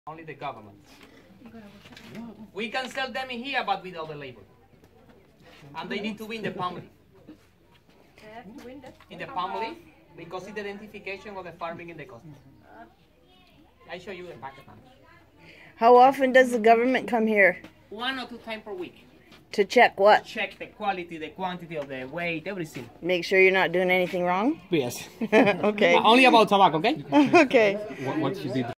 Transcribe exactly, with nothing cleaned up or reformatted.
Only the government. We can sell them in here, but without the label. And they need to be in the palm leaf. In the palm leaf, because it's the identification of the farming in the custom. I show you the packet. How often does the government come here? One or two times per week. To check what? Check the quality, the quantity of the weight, everything. Make sure you're not doing anything wrong? Yes. Okay. Only about tobacco, okay? Okay. What, what you did